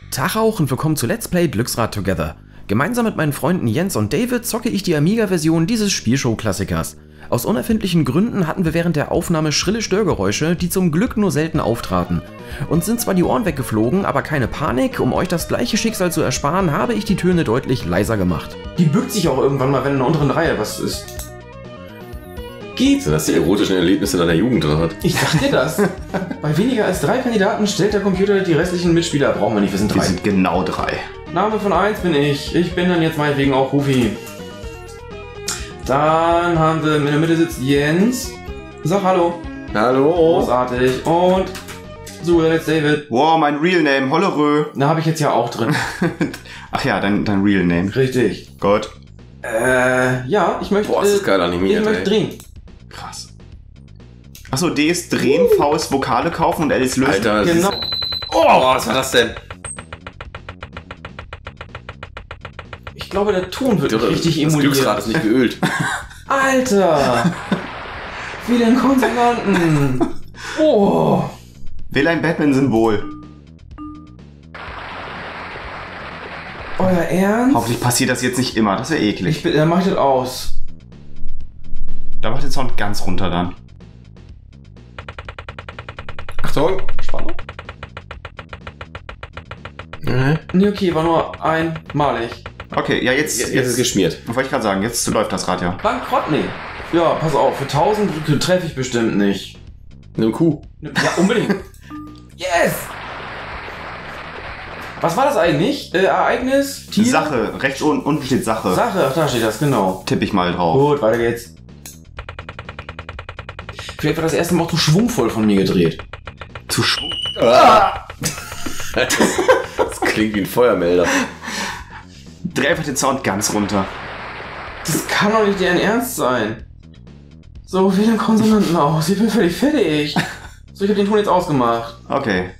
Tag auch und willkommen zu Let's Play Glücksrad Together. Gemeinsam mit meinen Freunden Jens und David zocke ich die Amiga-Version dieses Spielshow-Klassikers. Aus unerfindlichen Gründen hatten wir während der Aufnahme schrille Störgeräusche, die zum Glück nur selten auftraten. Uns sind zwar die Ohren weggeflogen, aber keine Panik, um euch das gleiche Schicksal zu ersparen, habe ich die Töne deutlich leiser gemacht. Die bückt sich auch irgendwann mal, wenn in der unteren Reihe was ist. Sind das die erotischen Erlebnisse deiner Jugend, oder was? Ich sag dir das. Bei weniger als 3 Kandidaten stellt der Computer die restlichen Mitspieler. Brauchen wir nicht, wir sind 3. Wir sind genau 3. Name von 1 bin ich. Ich bin dann jetzt meinetwegen auch Rufi. Dann haben wir in der Mitte sitzt Jens. Sag Hallo. Hallo. Großartig. Und so, jetzt David. Wow, mein Real Name, Hollerö. Da habe ich jetzt ja auch drin. Ach ja, dein Real Name. Richtig. Gott. Ja, ich möchte... Boah, ist das geil animiert, ich möchte drehen. Krass. Achso, D ist drehen, V ist Vokale kaufen und L ist lösen. Alter, Genau. Oh, was war das denn? Ich glaube, der Ton wird nicht richtig das emuliert. Glücksrad ist nicht geölt. Alter! Wie den Konsonanten! Oh! Wähle ein Batman-Symbol. Euer Ernst? Hoffentlich passiert das jetzt nicht immer, das wäre eklig. Dann mach ich das aus. Da macht den Sound ganz runter dann. Achtung, Spannung. Nee, okay, war nur einmalig. Okay, ja jetzt Jetzt ist es geschmiert. wollte ich gerade sagen, jetzt läuft das Rad ja. Bankrott? Nee. Ja, pass auf, für 1000 treffe ich bestimmt nicht. Eine Kuh. Ja, unbedingt. Yes! Was war das eigentlich? Ereignis? Tier? Sache, rechts unten steht Sache. Sache, ach, da steht das, genau. Tippe ich mal drauf. Gut, weiter geht's. Vielleicht wird das erste Mal auch zu schwungvoll von mir gedreht. Zu schwung. Das klingt wie ein Feuermelder. Dreh einfach den Sound ganz runter. Das kann doch nicht deren Ernst sein. So, wie den Konsonanten aus. Ich bin völlig fertig. So, ich hab den Ton jetzt ausgemacht. Okay.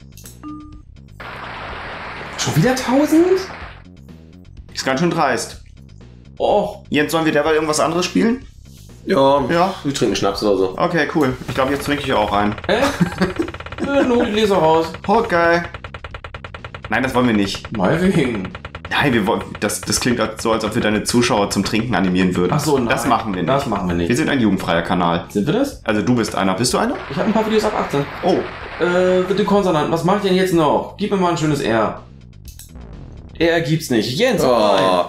Schon wieder 1000? Ist ganz schön dreist. Och. Jens, sollen wir derweil irgendwas anderes spielen? Ja, Ja. wir trinken Schnaps oder so. Okay, cool. Ich glaube, jetzt trinke ich auch ein. Dann hol die Gläser raus. Okay. Nein, das wollen wir nicht. Meinetwegen. Nein, wir wollen, das klingt so, als ob wir deine Zuschauer zum Trinken animieren würden. Ach so, nein. Das machen wir nicht. Das machen wir nicht. Wir sind ein jugendfreier Kanal. Sind wir das? Also du bist einer. Bist du einer? Ich habe ein paar Videos ab 18. Oh. Bitte Konsonanten. Was mache ich denn jetzt noch? Gib mir mal ein schönes R. R gibt's nicht. Jens, nein. Oh.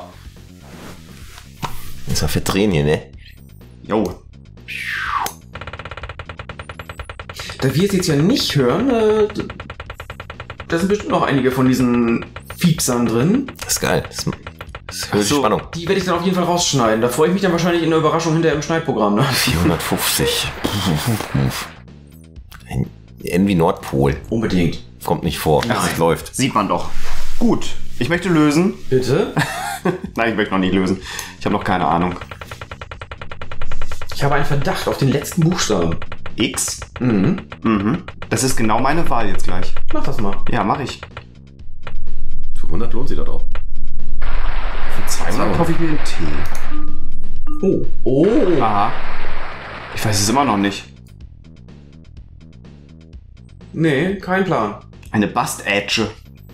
Das war für Drehen hier, ne? Jo. Da wir es jetzt ja nicht hören, da sind bestimmt noch einige von diesen Fiepsern drin. Das ist geil. Das höhere so. Spannung. Die werde ich dann auf jeden Fall rausschneiden. Da freue ich mich dann wahrscheinlich in der Überraschung hinterher im Schneidprogramm. Ne? 450. N wie Nordpol. Unbedingt. Kommt nicht vor. Nein. Es läuft. Sieht man doch. Gut. Ich möchte lösen. Bitte? Nein, ich möchte noch nicht lösen. Ich habe noch keine Ahnung. Ich habe einen Verdacht auf den letzten Buchstaben. X. Mhm. Mhm. Das ist genau meine Wahl jetzt gleich. Mach das mal. Ja, mache ich. Für 100 lohnt sich das auch. Für 200 kaufe ich mir einen Tee. Oh. Oh. Aha. Ich weiß es immer noch nicht. Nee, kein Plan. Eine Bast-Ätsche.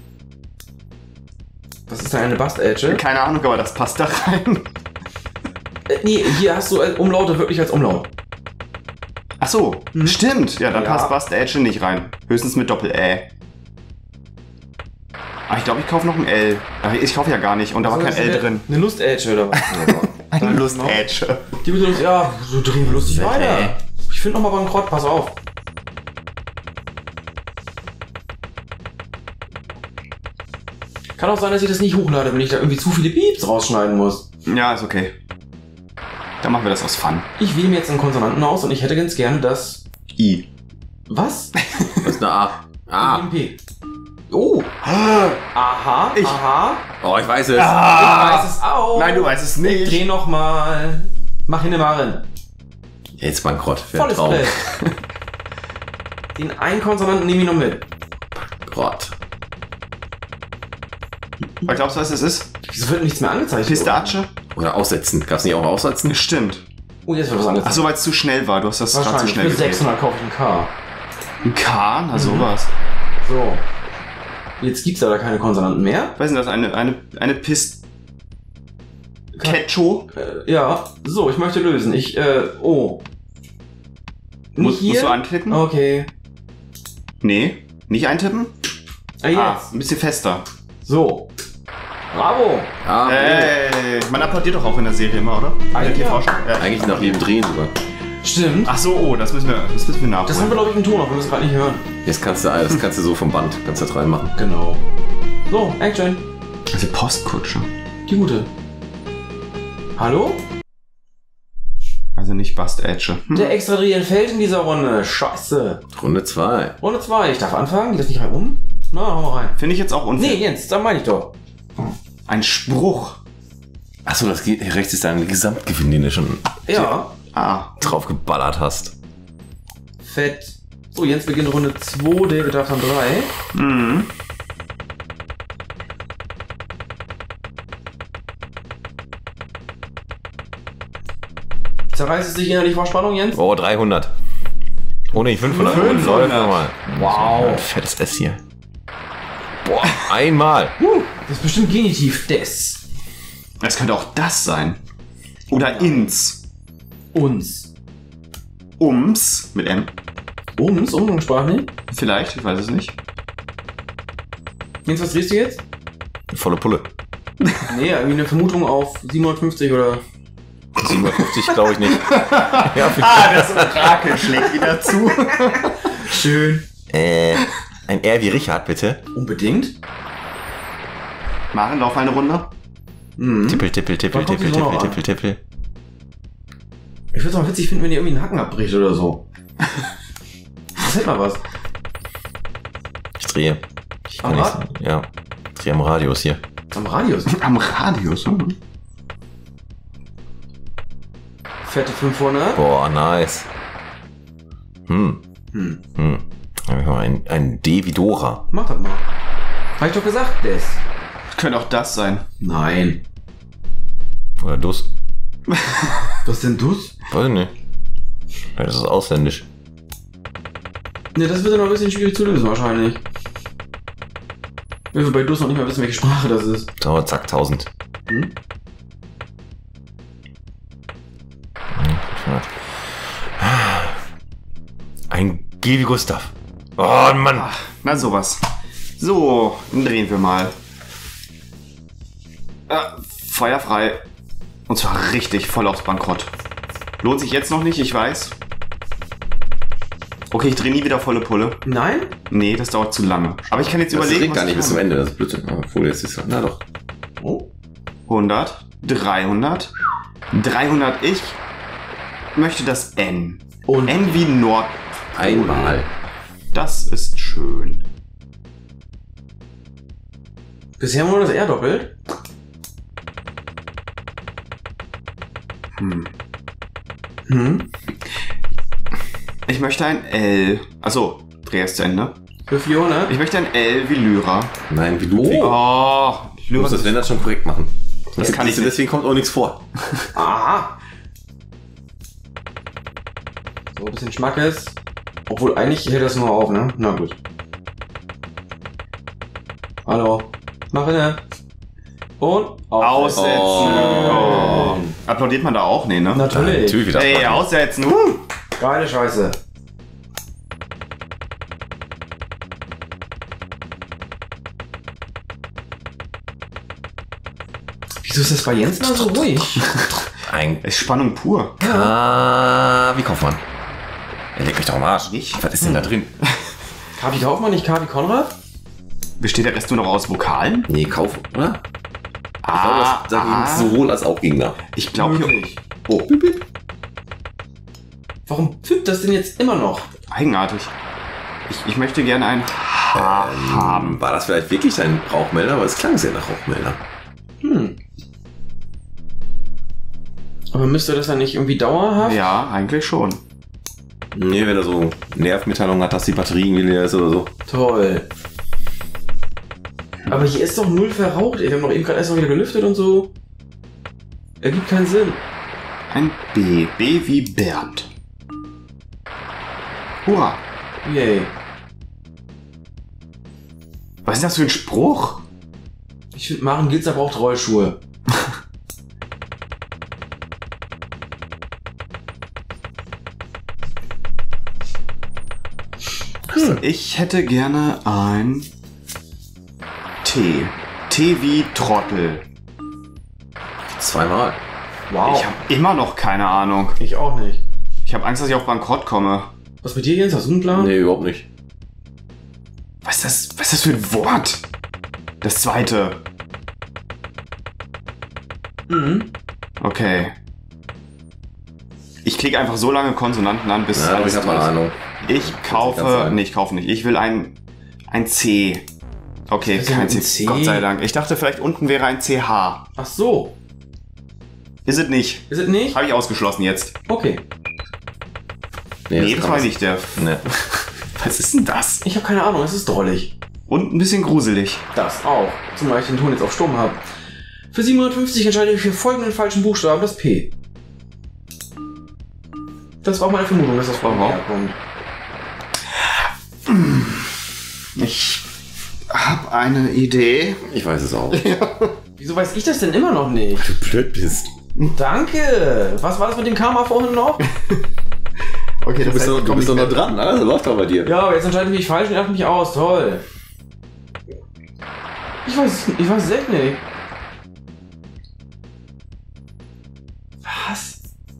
Was ist denn eine Bast-Ätsche? Keine Ahnung, aber das passt da rein. Nee, hier hast du Umlaute wirklich als Umlaut. Ach so, stimmt. Ja, dann Ja. passt Bast-Ätsche nicht rein. Höchstens mit Doppel-Ä. Aber ich glaube, ich kaufe noch ein L. Ach, ich kaufe ja gar nicht und da war kein L drin. Eine Lust-Ätsche oder was? Eine Lust-Ätsche. Die bitte Lust, ja, so drehen wir lustig weiter. Ich finde noch mal Bankrott, pass auf. Kann auch sein, dass ich das nicht hochlade, wenn ich da irgendwie zu viele Pieps rausschneiden muss. Ja, ist okay. Dann machen wir das aus Fun. Ich wähle mir jetzt einen Konsonanten aus und ich hätte ganz gerne das... I. Was? Das ist eine A. A. P. Oh. Aha, aha. Oh, ich weiß es. Ich weiß es auch. Nein, du weißt es nicht. Dreh noch mal. Mach hinne mal rein. Jetzt Bankrott. Für Volles Traum. Brett. Den einen Konsonanten nehme ich noch mit. Bankrott. Was glaubst du, was es ist? Wieso wird nichts mehr angezeigt? Pistache? Oder aussetzen. Gab es nicht auch aussetzen? Stimmt. Oh, jetzt wird was angezeigt. Achso, weil es zu schnell war. Du hast das gerade zu Wahrscheinlich. schnell Für gedreht. 600 kaufe ich ein K. Ein K? Na sowas. So. Jetzt gibt's da keine Konsonanten mehr. Was ist denn das? Eine Pist... Ketcho? Ja, so, ich möchte lösen. Oh. Nicht hier? Musst du anklicken? Okay. Nee, nicht eintippen? Jetzt. Ein bisschen fester. So. Bravo. Ah, Man applaudiert doch auch in der Serie immer, oder? Eigentlich ja. eigentlich nach jedem Drehen sogar. Stimmt. Ach so, oh, das müssen wir nachholen. Das haben wir, glaube ich, im Ton, aber wir müssen gerade nicht hören. Das kannst du so vom Band, kannst du das reinmachen. Genau. So, Action. Also Postkutsche. Die gute. Hallo? Also nicht Bust Edge. Der extra Dreh entfällt in dieser Runde. Scheiße. Runde 2. Runde 2. Ich darf anfangen. Geht das nicht rein um? Na, hau mal rein. Finde ich jetzt auch unfair. Nee, Jens, da meine ich doch. Ein Spruch. Achso, das geht. Rechts ist dein Gesamtgewinn, den du schon Ja. drauf geballert hast. Fett. So, Jens beginnt Runde 2. David darf dann 3. Mhm. Zerreißt es sich innerlich vor Spannung, Jens? Oh, 300. Ohne die 500. 500. Läuft nochmal. Wow. Ein fettes S hier. Boah, einmal. Das ist bestimmt Genitiv. Des. Das könnte auch das sein. Oder ins. Uns. Ums. Mit M. Uns? Umgangssprachlich? Vielleicht, ich weiß es nicht. Jens, was drehst du jetzt? Volle Pulle. Nee, irgendwie eine Vermutung auf 750 oder... 750 glaube ich nicht. Ja, Das Orakel schlägt wieder zu. Schön. ein R wie Richard, bitte. Unbedingt. Maren, lauf eine Runde. Mhm. Tippel, tippel, tippel, Wann kommt tippel, die Sonne tippel, an? tippel, tippel. Ich würde es mal witzig finden, wenn ihr irgendwie einen Hacken abbricht oder so. Das hätte mal was. Ich drehe. Ich Am kann Rad? nicht. Ja. Ich drehe am Radius hier. Am Radius. Am Radius. Fette 500. Boah, nice. Hm. Dann hab ich mal ein D wie Dora. Mach das mal. Hab ich doch gesagt, Des. Könnte auch das sein. Nein. Oder Dus. Was denn Dus? Weiß ich nicht. Vielleicht ist es ausländisch. Ne, das wird dann noch ein bisschen schwierig zu lösen wahrscheinlich. Wenn wir bei Dus noch nicht mal wissen, welche Sprache das ist. So, zack, 1000. Hm? Ein G wie Gustav. Oh Mann. Na sowas. So, dann drehen wir mal. Feuerfrei. Und zwar richtig voll aufs Bankrott. Lohnt sich jetzt noch nicht, ich weiß. Okay, ich drehe nie wieder volle Pulle. Nein? Nee, das dauert zu lange. Aber ich kann jetzt Das überlegen, geht gar nicht ich bis zum kann. Ende, das ist Blödsinn. Obwohl, jetzt ist na doch. Oh. 100, 300, 300. Ich möchte das N. Und N wie Nord. Einmal. Das ist schön. bisher haben wir nur das R doppelt. Ich möchte ein L. Achso, dreh erst zu Ende. Für 400. Ich möchte ein L wie Lyra. Nein, wie Ludwig. Oh, Du Lyra. musst das Lennart schon korrekt machen. Das kann ich nicht. Deswegen kommt auch nichts vor. Aha. So, ein bisschen Schmackes. Obwohl, eigentlich hält das nur auf, ne? Na gut. Hallo. Mach inne. Und Aussetzen. Oh. Oh. Applaudiert man da auch? Nee, ne? Natürlich. Natürlich wieder. Ey, aussetzen. Geile Scheiße. Wieso ist das bei Jens mal so ruhig? Ein Ist Spannung pur. K wie Kaufmann. Er legt mich doch am Arsch. Ich? Was ist denn da drin? Kavi Kaufmann, nicht Kavi Konrad? Besteht der Rest nur noch aus Vokalen? Nee, Kauf, oder? Ich glaube, das da sowohl als auch Gegner. Ich glaube hier. Möglich. Oh, bip, bip. Warum pfifft das denn jetzt immer noch? Eigenartig. Ich möchte gerne ein H haben. War das vielleicht wirklich ein Rauchmelder? Aber es klang sehr nach Rauchmelder. Aber müsste das dann nicht irgendwie dauerhaft? Ja, eigentlich schon. Nee, wenn er so Nervmitteilung hat, dass die Batterie irgendwie leer ist oder so. Toll. Aber hier ist doch null verraucht, ey. Wir haben doch eben gerade erst mal wieder gelüftet und so. Ergibt keinen Sinn. Ein B. B wie Bernd. Hurra. Yay. Was ist das für ein Spruch? Ich finde, Maren Gilzer braucht Rollschuhe. Ich hätte gerne ein T. T wie Trottel. Zweimal. Wow. Ich habe immer noch keine Ahnung. Ich auch nicht. Ich habe Angst, dass ich auf Bankrott komme. Was mit dir, Jens? Hast du einen Plan? Nee, überhaupt nicht. Was ist das für ein Wort? Das zweite. Mhm. Okay. Ich klicke einfach so lange Konsonanten an, bis Ja, alles ich habe mal durch eine ist. Ahnung. Ich Ganz kaufe... sein. Nee, ich kaufe nicht. Ich will ein C. Okay, Was ist denn kein ein C. C? Gott sei Dank. Ich dachte, vielleicht unten wäre ein CH. Ach so. Ist es nicht. Ist es nicht? Habe ich ausgeschlossen jetzt. Okay. Nee, ist das war raus. nicht der... Nee. Was ist denn das? Ich habe keine Ahnung, es ist drollig. Und ein bisschen gruselig. Das auch. Zumal ich den Ton jetzt auf Stumm habe. Für 750 entscheide ich für folgenden falschen Buchstaben das P. Das war meine Vermutung, dass das von Warum? herkommt. Ich habe eine Idee. Ich weiß es auch. Wieso weiß ich das denn immer noch nicht? Du blöd bist. Danke! Was war das mit dem Karma vorhin noch? Okay, Du bist doch noch dran, ne? Das läuft doch bei dir. Ja, aber jetzt entscheide ich mich falsch und lache mich aus. Toll. Ich weiß es echt nicht. Was?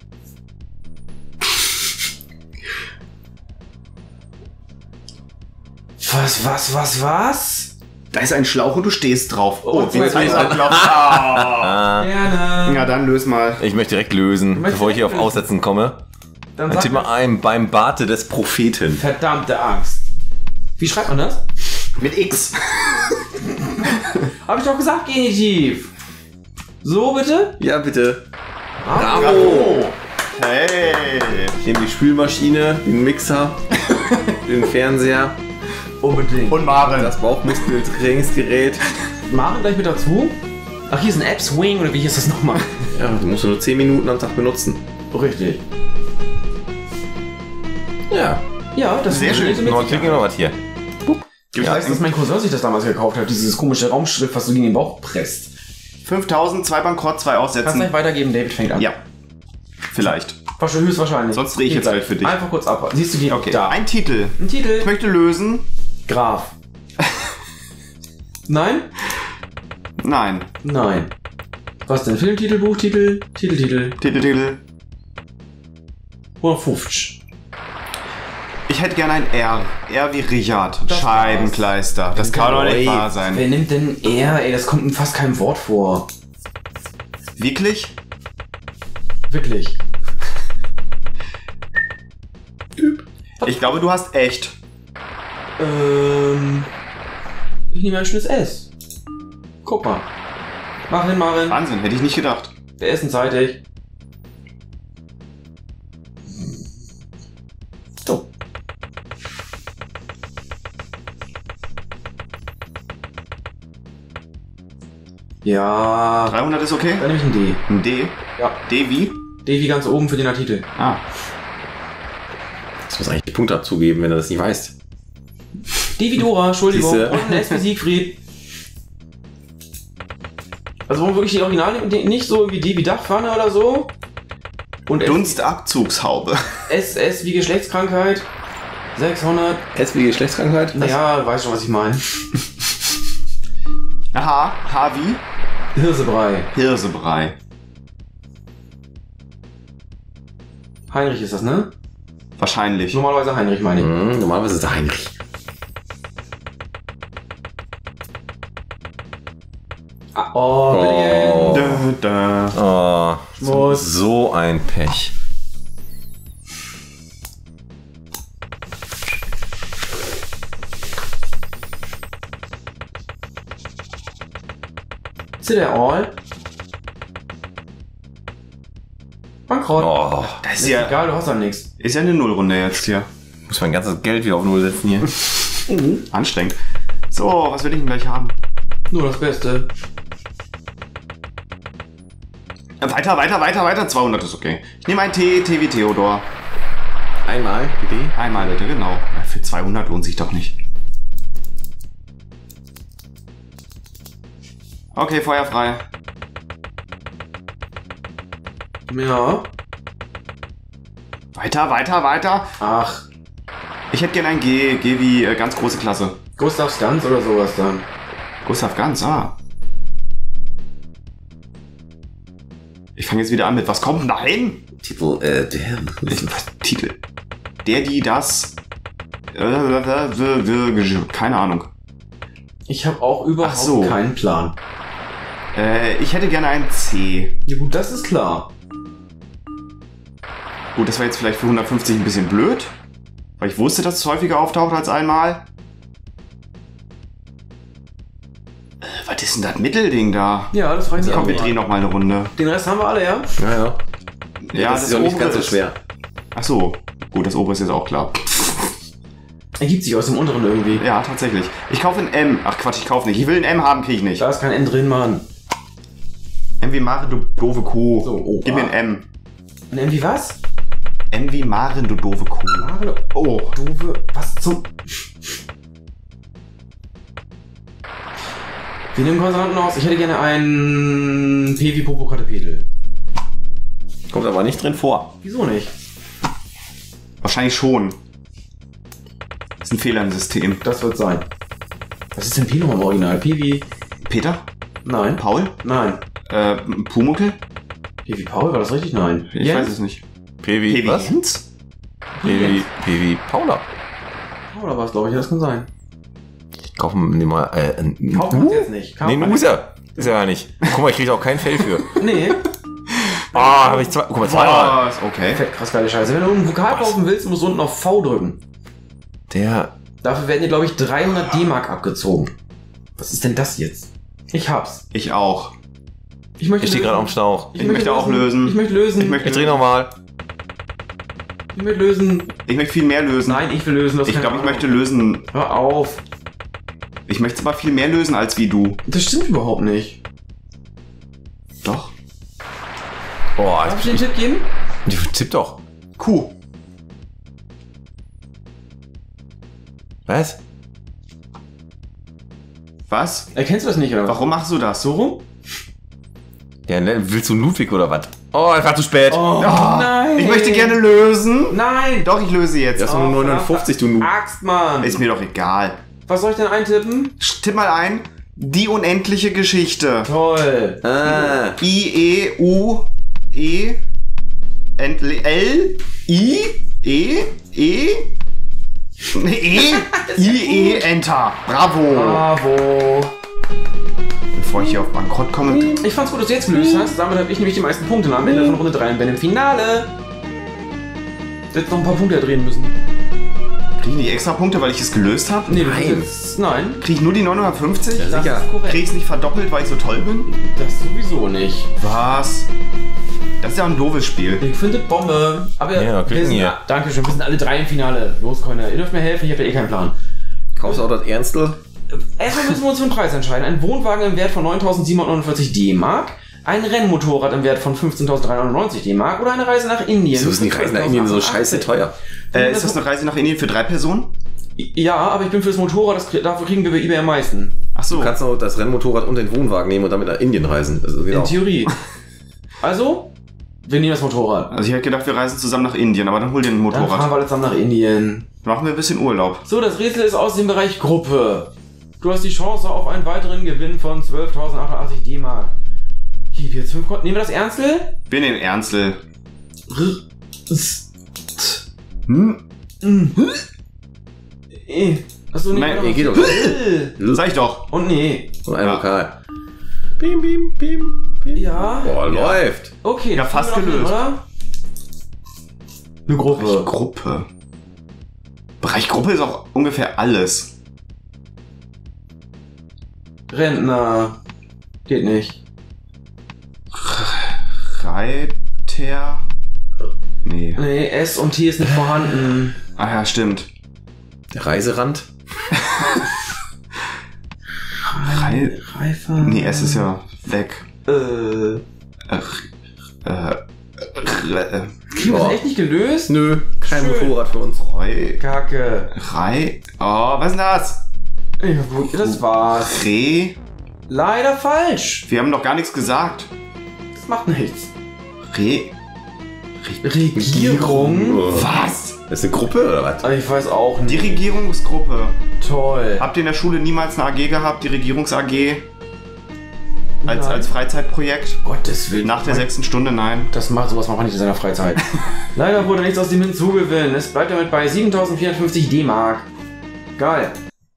Was? Da ist ein Schlauch und du stehst drauf. Oh, wie zwei Zeit Minuten. abläuft. Ah. Gerne. Ja, dann löse mal. Ich möchte direkt lösen, möchtest bevor ich hier auf direkt lösen? Aussetzen komme. Dann Dann sag tipp mal ein, beim Barte des Propheten. verdammte Angst. Wie schreibt man das? Mit X. Hab ich doch gesagt, Genitiv. So bitte? Ja, bitte. Bravo. Hey. Ich nehme die Spülmaschine, den Mixer, den Fernseher, Unbedingt. Und Maren. das Bauchmuskeltrainingsgerät. Maren gleich mit dazu? Ach, hier ist ein App-Swing oder wie hieß das nochmal? Ja, du musst nur 10 Minuten am Tag benutzen. Richtig. Ja. Ja, das Sehr schön. funktioniert Noch mit klicken wir noch was hier. Ich weiß, dass mein Cousin sich das damals gekauft hat, dieses komische Raumschiff, was du gegen den Bauch presst. 5000, 2 Bankrott, 2 Kannst du aussetzen. nicht weitergeben, David fängt an. Ja. Vielleicht. Höchstwahrscheinlich. Sonst drehe ich jetzt Gleich. halt für dich. Einfach kurz ab. Siehst du die? Okay. Da. Ein Titel. Ein Titel. Ich möchte lösen. Graf. Nein? Nein. Nein. Was denn? Filmtitel, Buchtitel, Titeltitel. Titel. 150. Ich hätte gerne ein R. R wie Richard. Das Scheibenkleister. Das kann doch nicht wahr sein. Wer nimmt denn er? Ey, das kommt in fast keinem Wort vor. Wirklich? Wirklich. Ich glaube, du hast echt. Ich nehme ein schönes S. Guck mal. Mach Marin. Wahnsinn, hätte ich nicht gedacht. Wir essen zeitig. So. Ja. 300 ist okay? Dann nehme ich ein D. Ein D. Ja. D wie? D wie ganz oben für den Titel. Ah. Das muss eigentlich die Punkte abzugeben, wenn du das nicht weißt. D wie Dora, Entschuldigung. Siehste. Und ein S wie Siegfried. Also wollen wir wirklich die Original nehmen? Nicht so wie D wie Dachpfanne oder so? Und Dunstabzugshaube. S wie Geschlechtskrankheit. 600. S wie Geschlechtskrankheit? Naja, du weißt schon, was ich meine. H. H wie? Hirsebrei. Hirsebrei. Heinrich ist das, ne? Wahrscheinlich. Normalerweise Heinrich meine ich. Normalerweise ist der Heinrich. Oh, bitte. Da. Oh, Schmutz. so ein Pech. Ist der All? Bankrott. Oh, Das Ist ist ja, egal, du hast ja nichts. ist ja eine Nullrunde jetzt hier. muss mein ganzes Geld wieder auf Null setzen hier. Anstrengend. So, was will ich denn gleich haben? Nur das Beste. Weiter. 200 ist okay. Ich nehme ein T wie Theodor. Einmal, bitte. Einmal bitte, genau. Ja, für 200 lohnt sich doch nicht. Okay, Feuer frei. Ja. Weiter. Ach, Ich hätte gerne ein G. G wie ganz große Klasse. Gustavs Gans oder sowas dann. Gustav Ganz, Ich fange jetzt wieder an mit, was kommt denn da hin? Titel, Titel. Der, die, das. Keine Ahnung. Ich habe auch überhaupt Ach so. keinen Plan. Ich hätte gerne ein C. Ja gut, das ist klar. Gut, das war jetzt vielleicht für 150 ein bisschen blöd. Weil ich wusste, dass es häufiger auftaucht als einmal. Was ist denn das Mittelding da? Ja, das reicht Komm, wir drehen noch mal eine Runde. Den Rest haben wir alle, ja? Ja. Ja, das ist ja nicht ganz so schwer. Ach so. Gut, das obere ist jetzt auch klar. Ergibt sich aus dem unteren irgendwie. Ja, tatsächlich. Ich kaufe ein M. Ach Quatsch, ich kaufe nicht. Ich will ein M haben, kriege ich nicht. Da ist kein N drin, Mann. M wie Maren, du doofe Kuh. So, oh, Gib mir ein M. Ein N wie was? M wie Maren, du doofe Kuh. Maren, Oh. doofe, was zum... Wir nehmen Konsonanten aus. Ich hätte gerne ein P wie Popocatépetl. Kommt aber nicht drin vor. Wieso nicht? Wahrscheinlich schon. Das ist ein Fehler im System. Das wird sein. Was ist denn P nochmal im Original? P wie... Peter? Nein. Paul? Nein. Pumuckl? P wie Paul, war das richtig? Nein. Ich weiß es nicht. P wie was? Jens? P wie Paula. Paula war es, glaube ich. Ja, das kann sein. Kaufen wir mal ein Kaufen wir jetzt nicht. Nee, ein User. Ist ja gar nicht. Guck mal, ich kriege auch kein Fell für. Nee. Habe ich zwei. Guck mal, zweimal. Was? Okay. Fett krass geile Scheiße. Wenn du einen Vokal kaufen willst, musst du unten auf V drücken. Der. Dafür werden dir, glaube ich, 300 D-Mark abgezogen. Was ist denn das jetzt? Ich hab's. Ich auch. Ich möchte Ich stehe gerade am Schlauch. Ich möchte auch lösen. Ich möchte lösen. Ich Ich dreh nochmal. Ich möchte lösen. Ich möchte viel mehr lösen. Nein, ich will lösen. Ich glaube, ich möchte lösen. Hör auf. Ich möchte zwar viel mehr lösen als wie du. Das stimmt überhaupt nicht. Doch. Oh, Darf ich dir einen Tipp geben? tipp doch. Kuh. Was? Was? Erkennst du das nicht, oder was? Warum machst du das? So rum? Ja, ne, willst du Ludwig oder was? Oh, es war zu spät. Oh, nein. Ich möchte gerne lösen. Nein. Doch, ich löse jetzt. Das ist nur 59, du Noob. Axt, Mann. Ist mir doch egal. Was soll ich denn eintippen? Tipp mal ein. Die unendliche Geschichte. Toll. I-E-U-E L I E I-E Enter. Bravo. Bravo. Bevor ich hier auf Bankrott komme. Ich fand's gut, dass du jetzt gelöst hast. Damit habe ich nämlich die meisten Punkte am Ende von Runde 3 und bin im Finale. Du hättest noch ein paar Punkte drehen müssen. Kriege ich die extra Punkte, weil ich es gelöst habe? Nee, du Nein. jetzt, nein. Kriege ich nur die 950? Ja, Das sicher. ist korrekt. Kriege ich es nicht verdoppelt, weil ich so toll bin? Das sowieso nicht. Was? Das ist ja ein doofes Spiel. Ich finde Bombe. Aber Ja, wir klicken sind, hier. Dankeschön, wir sind alle 3 im Finale. Los, Coiner, ihr dürft mir helfen, ich habe ja eh keinen Plan. Kaufst du auch das Ernstel? Erstmal müssen wir uns für den Preis entscheiden. Ein Wohnwagen im Wert von 9.749 D-Mark, ein Rennmotorrad im Wert von 15.399 D-Mark oder eine Reise nach Indien. Wieso sind die Reisen nach Indien so scheiße teuer? Ist das eine Reise nach Indien für 3 Personen? Ja, aber ich bin fürs Motorrad, dafür kriegen wir bei eBay am meisten. Ach so. Du kannst auch das Rennmotorrad und den Wohnwagen nehmen und damit nach Indien reisen. Das geht In auch. Theorie. Also, wir nehmen das Motorrad. Also ich hätte gedacht, wir reisen zusammen nach Indien, aber dann hol dir ein Dann fahren Motorrad. wir alle zusammen nach Indien. Machen wir ein bisschen Urlaub. So, das Rätsel ist aus dem Bereich Gruppe. Du hast die Chance auf einen weiteren Gewinn von 12.088 D-Mark. Gib jetzt 5 Konten. Nehmen wir das Ernstel? Wir nehmen Ernstl. Achso, nee. Nein, warte mal. geht doch. Sag ich doch. Und nee. Und ein Ja. Vokal. Bim, bim, bim, bim. Ja. Boah, läuft. Okay. Ja, das fast kriegen wir noch hin, gelöst. oder? Eine Gruppe. Gruppe. Bereich Gruppe ist auch ungefähr alles. Rentner. Geht nicht. Reiter. Nee. Nee, S und T ist nicht vorhanden. Ah ja, stimmt. Der Reiserand. Reifer. Nee, S ist ja weg. Kriegen wir Boah. das echt nicht gelöst? Nö, kein Schön. Motorrad für uns. Kacke. Oh, was ist denn das? Ja gut, das war's. Re. Leider falsch. Wir haben doch gar nichts gesagt. Das macht nichts. Regierung? Was? Das ist eine Gruppe oder was? Ich weiß auch nicht. Die Regierungsgruppe. Toll. Habt ihr in der Schule niemals eine AG gehabt, die Regierungs-AG? Nein. Als Freizeitprojekt? Gottes Willen. Nach der 6. Stunde, nein. Das macht sowas macht man nicht in seiner Freizeit. Leider wurde nichts aus dem hinzugewinnen. Es bleibt damit bei 7.054 D-Mark. Geil.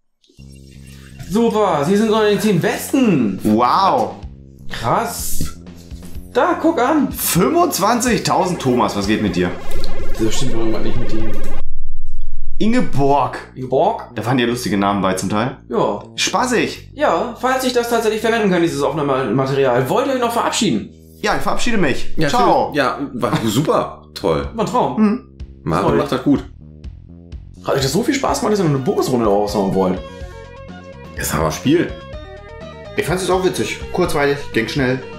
Super, Sie sind so in den 10 Besten. Wow. Krass. Da, guck an. 25.000, Thomas, was geht mit dir? Das stimmt doch irgendwann nicht mit dem. Ingeborg. Ingeborg? Da waren ja lustige Namen bei zum Teil. Ja. Spaßig. Ja, falls ich das tatsächlich verwenden kann, dieses Aufnahmematerial. Wollt ihr euch noch verabschieden? Ja, ich verabschiede mich. Ja, ciao. Ja, war super. Toll. War ein Traum. Mario macht das gut. Hat euch das so viel Spaß gemacht, dass ihr noch eine Bonusrunde raushauen wollt? Jetzt haben wir Spiel. Ich fand es auch witzig. Kurzweilig, ging schnell.